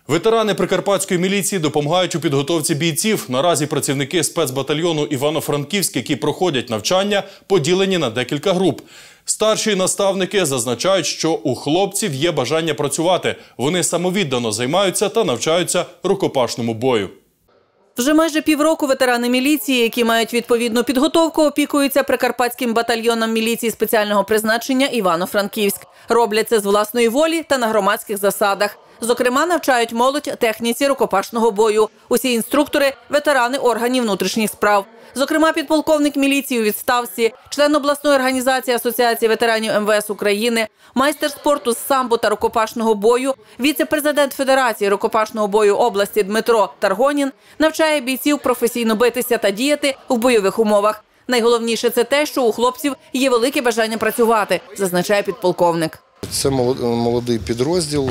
Ветерани прикарпатської міліції допомагають у підготовці бійців. Наразі працівники спецбатальйону Івано-Франківськ, які проходять навчання, поділені на декілька груп. Старші наставники зазначають, що у хлопців є бажання працювати. Вони самовіддано займаються та навчаються рукопашному бою. Вже майже півроку ветерани міліції, які мають відповідну підготовку, опікуються прикарпатським батальйоном міліції спеціального призначення Івано-Франківськ. Роблять це з власної волі та на громадських засадах. Зокрема, навчають молодь техніці рукопашного бою. Усі інструктори – ветерани органів внутрішніх справ. Зокрема, підполковник міліції у відставці, член обласної організації Асоціації ветеранів МВС України, майстер спорту з самбо та рукопашного бою, віце-президент Федерації рукопашного бою області Дмитро Таргонін навчає бійців професійно битися та діяти в бойових умовах. Найголовніше – це те, що у хлопців є велике бажання працювати, зазначає підполковник. Це молодий підрозділ.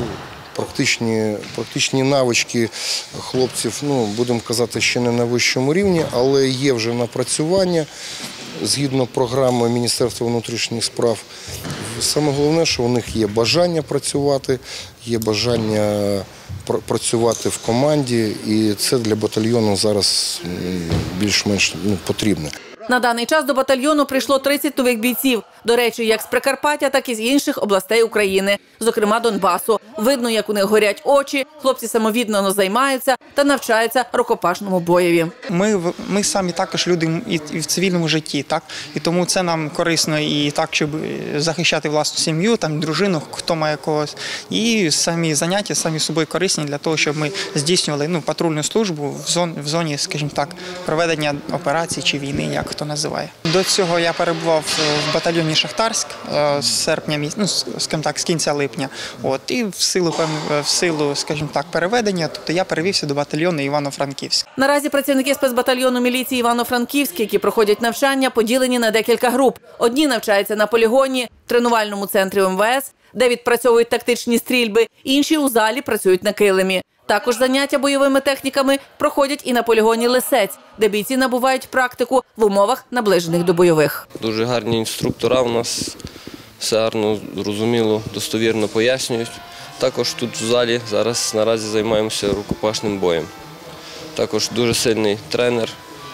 Практичні навички хлопців, будемо казати, ще не на вищому рівні, але є вже напрацювання згідно програми Міністерства внутрішніх справ. Саме головне, що у них є бажання працювати, є бажання працювати в команді, і це для батальйону зараз більш-менш потрібно. На даний час до батальйону прийшло 30 нових бійців. До речі, як з Прикарпаття, так і з інших областей України, зокрема Донбасу. Видно, як у них горять очі, хлопці самовіддано займаються та навчаються рукопашному боєві. Ми самі також люди і в цивільному житті, так? І тому це нам корисно і так, щоб захищати власну сім'ю, там, дружину, хто має когось. І самі заняття, самі собою корисні для того, щоб ми здійснювали патрульну службу в зоні, скажімо так, проведення операцій чи війни, як хто називає. До цього я перебував в батальйоні Шахтарськ з серпня, скажімо так, з кінця липня. І в силу, скажімо так, переведення, тобто я перевівся до батальйону Івано-Франківськ. Наразі працівники спецбатальйону міліції Івано-Франківськ, які проходять навчання, поділені на декілька груп. Одні навчаються на полігоні, в тренувальному центрі МВС, де відпрацьовують тактичні стрільби, інші у залі працюють на килимі. Також заняття бойовими техніками проходять і на полігоні «Лисець», де бійці набувають практику в умовах, наближених до бойових. Дуже гарні інструктора у нас, все гарно, зрозуміло, достовірно пояснюють. Також тут в залі зараз наразі займаємося рукопашним боєм. Також дуже сильний тренер,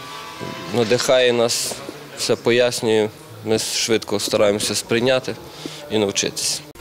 надихає нас, все пояснює, ми швидко стараємося сприйняти і навчитися.